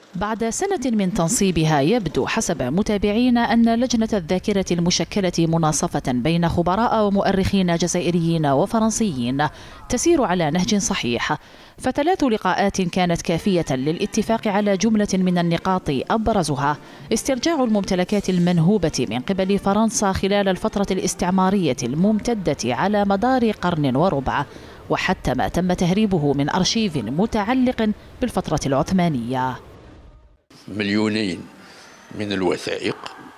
بعد سنة من تنصيبها يبدو حسب متابعينا أن لجنة الذاكرة المشكلة مناصفة بين خبراء ومؤرخين جزائريين وفرنسيين تسير على نهج صحيح، ف3 لقاءات كانت كافية للاتفاق على جملة من النقاط أبرزها استرجاع الممتلكات المنهوبة من قبل فرنسا خلال الفترة الاستعمارية الممتدة على مدار قرن وربع، وحتى ما تم تهريبه من أرشيف متعلق بالفترة العثمانية. 2,000,000 من الوثائق،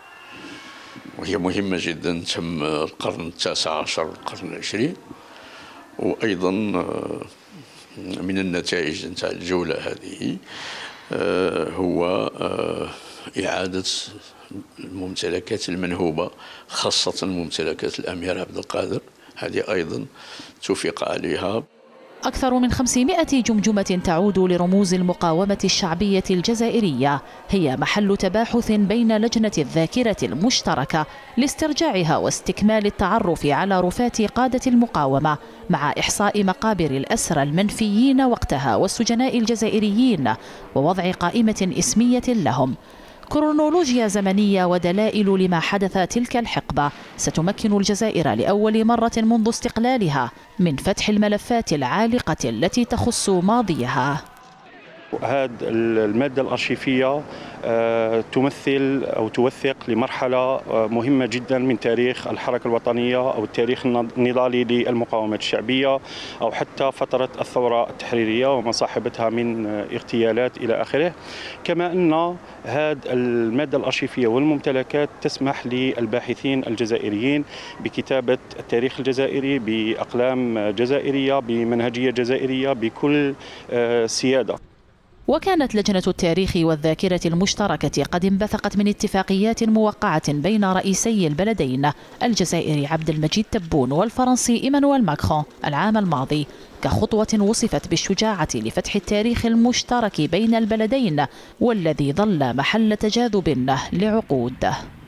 وهي مهمة جدا، تم القرن التاسع عشر والقرن العشرين. وأيضا من النتائج نتاع الجولة هذه هو إعادة الممتلكات المنهوبة، خاصة ممتلكات الأمير عبد القادر، هذه أيضا توافق عليها. أكثر من 500 جمجمة تعود لرموز المقاومة الشعبية الجزائرية هي محل تباحث بين لجنة الذاكرة المشتركة لاسترجاعها واستكمال التعرف على رفات قادة المقاومة، مع إحصاء مقابر الأسرى المنفيين وقتها والسجناء الجزائريين ووضع قائمة اسمية لهم. كرونولوجيا زمنية ودلائل لما حدث تلك الحقبة ستمكن الجزائر لأول مرة منذ استقلالها من فتح الملفات العالقة التي تخص ماضيها. هذه المادة الأرشيفية تمثل أو توثق لمرحلة مهمة جدا من تاريخ الحركة الوطنية أو التاريخ النضالي للمقاومة الشعبية، أو حتى فترة الثورة التحريرية وما صاحبتها من اغتيالات إلى آخره. كما أن هذه المادة الأرشيفية والممتلكات تسمح للباحثين الجزائريين بكتابة التاريخ الجزائري بأقلام جزائرية بمنهجية جزائرية بكل سيادة. وكانت لجنة التاريخ والذاكرة المشتركة قد انبثقت من اتفاقيات موقعة بين رئيسي البلدين الجزائري عبد المجيد تبون والفرنسي إيمانويل ماكرون العام الماضي، كخطوة وصفت بالشجاعة لفتح التاريخ المشترك بين البلدين والذي ظل محل تجاذب لعقود.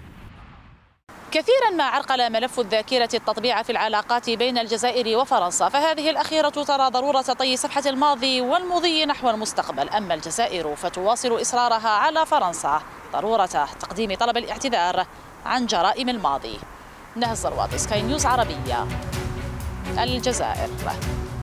كثيرا ما عرقل ملف الذاكرة التطبيع في العلاقات بين الجزائر وفرنسا، فهذه الأخيرة ترى ضرورة طي صفحة الماضي والمضي نحو المستقبل، أما الجزائر فتواصل إصرارها على فرنسا ضرورة تقديم طلب الاعتذار عن جرائم الماضي. نهى الزروادي، سكاي نيوز عربية، الجزائر.